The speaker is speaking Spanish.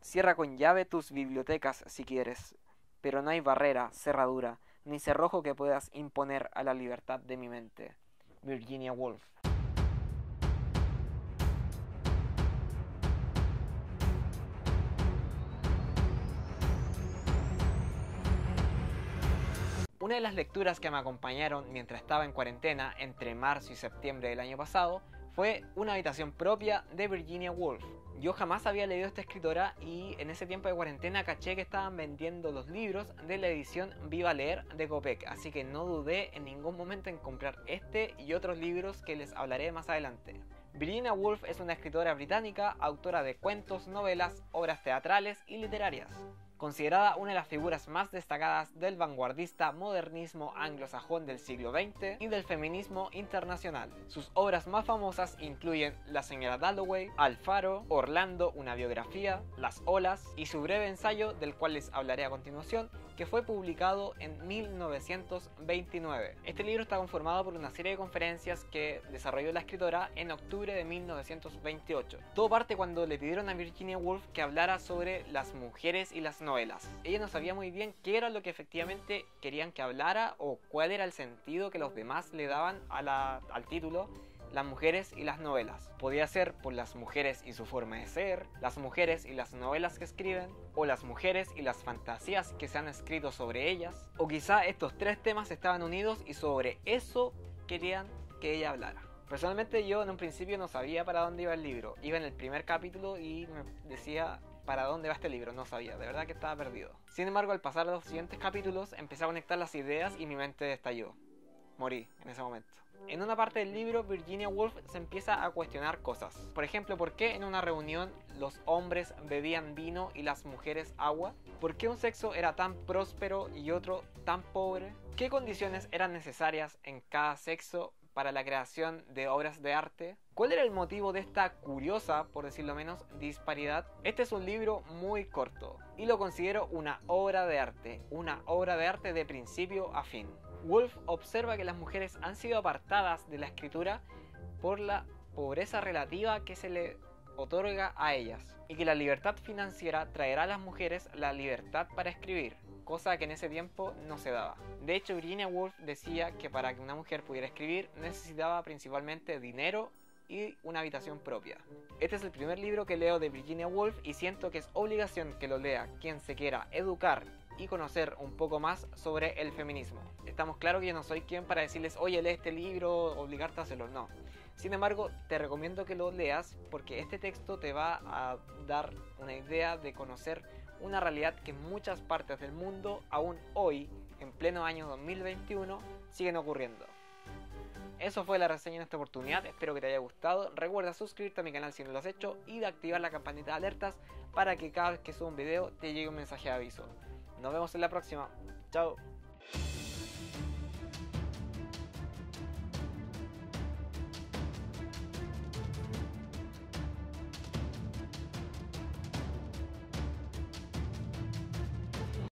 Cierra con llave tus bibliotecas si quieres, pero no hay barrera, cerradura, ni cerrojo que puedas imponer a la libertad de mi mente. Virginia Woolf. Una de las lecturas que me acompañaron mientras estaba en cuarentena entre marzo y septiembre del año pasado fue Una habitación propia de Virginia Woolf. Yo jamás había leído a esta escritora y en ese tiempo de cuarentena caché que estaban vendiendo los libros de la edición Viva Leer de Copec, así que no dudé en ningún momento en comprar este y otros libros que les hablaré más adelante. Virginia Woolf es una escritora británica, autora de cuentos, novelas, obras teatrales y literarias. Considerada una de las figuras más destacadas del vanguardista modernismo anglosajón del siglo XX y del feminismo internacional. Sus obras más famosas incluyen La señora Dalloway, Alfaro, Orlando, una biografía, Las olas y su breve ensayo del cual les hablaré a continuación, que fue publicado en 1929. Este libro está conformado por una serie de conferencias que desarrolló la escritora en octubre de 1928. Todo parte cuando le pidieron a Virginia Woolf que hablara sobre las mujeres y las novelas. Ella no sabía muy bien qué era lo que efectivamente querían que hablara o cuál era el sentido que los demás le daban al título, las mujeres y las novelas. Podía ser por las mujeres y su forma de ser, las mujeres y las novelas que escriben, o las mujeres y las fantasías que se han escrito sobre ellas, o quizá estos tres temas estaban unidos y sobre eso querían que ella hablara. Personalmente yo en un principio no sabía para dónde iba el libro. Iba en el primer capítulo y me decía ¿para dónde va este libro? No sabía, de verdad que estaba perdido. Sin embargo, al pasar a los siguientes capítulos empecé a conectar las ideas y mi mente estalló. Morí en ese momento. En una parte del libro, Virginia Woolf se empieza a cuestionar cosas. Por ejemplo, ¿por qué en una reunión los hombres bebían vino y las mujeres agua? ¿Por qué un sexo era tan próspero y otro tan pobre? ¿Qué condiciones eran necesarias en cada sexo para la creación de obras de arte? ¿Cuál era el motivo de esta curiosa, por decirlo menos, disparidad? Este es un libro muy corto y lo considero una obra de arte de principio a fin. Woolf observa que las mujeres han sido apartadas de la escritura por la pobreza relativa que se le otorga a ellas y que la libertad financiera traerá a las mujeres la libertad para escribir, cosa que en ese tiempo no se daba. De hecho, Virginia Woolf decía que para que una mujer pudiera escribir necesitaba principalmente dinero y una habitación propia. Este es el primer libro que leo de Virginia Woolf y siento que es obligación que lo lea quien se quiera educar y conocer un poco más sobre el feminismo. Estamos claros que yo no soy quien para decirles, oye, lee este libro, obligarte a hacerlo, no. Sin embargo, te recomiendo que lo leas porque este texto te va a dar una idea de conocer una realidad que en muchas partes del mundo, aún hoy, en pleno año 2021, siguen ocurriendo. Eso fue la reseña en esta oportunidad, espero que te haya gustado. Recuerda suscribirte a mi canal si no lo has hecho y de activar la campanita de alertas para que cada vez que suba un video te llegue un mensaje de aviso. Nos vemos en la próxima. Chao.